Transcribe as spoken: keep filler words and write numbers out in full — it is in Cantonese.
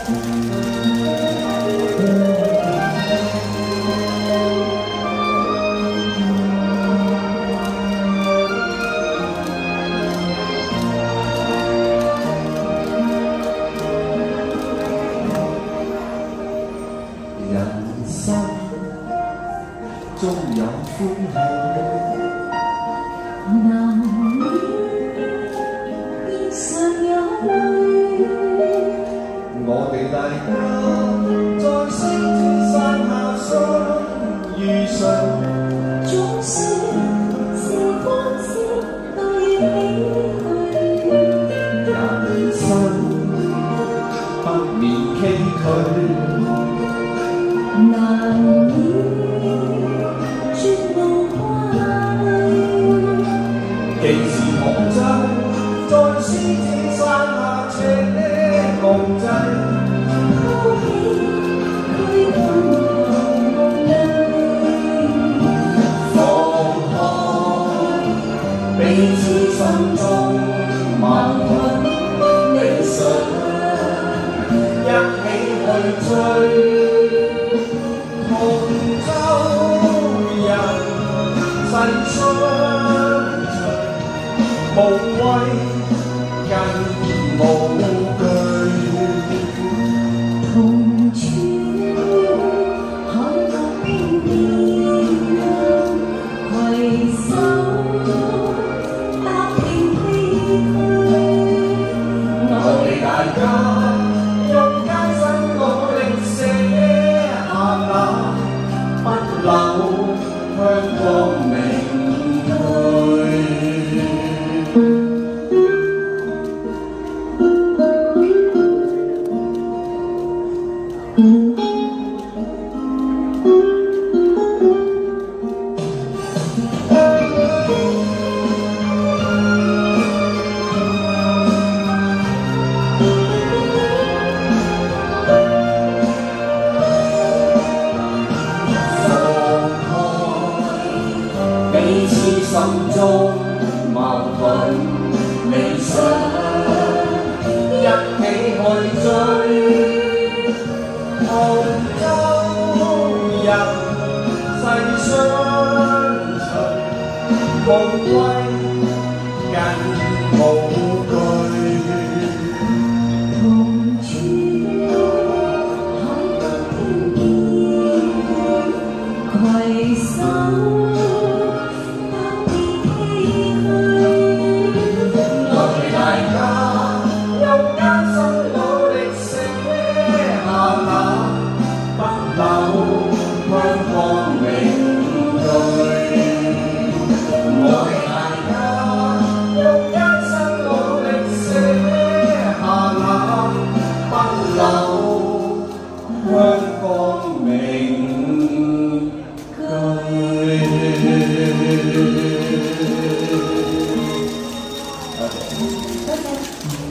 中有歡喜， 難免面上有淚。 我哋大家在星子山下相遇上， 總算時光先都要唏噓。 人生不免崎嶇， 難免既是夢真，在獅子山下赤共濟， 拋棄區分和夢裏， 放開彼此心中矛盾理想，一起去追，同舟人世上。無畏更無懼， 同處海角輕便，攜手踏遍崎嶇。 我哋大家用艱辛努力寫下那不朽向光明去。彼此心中矛盾理想，一起去追，同舟人世相隨，無畏。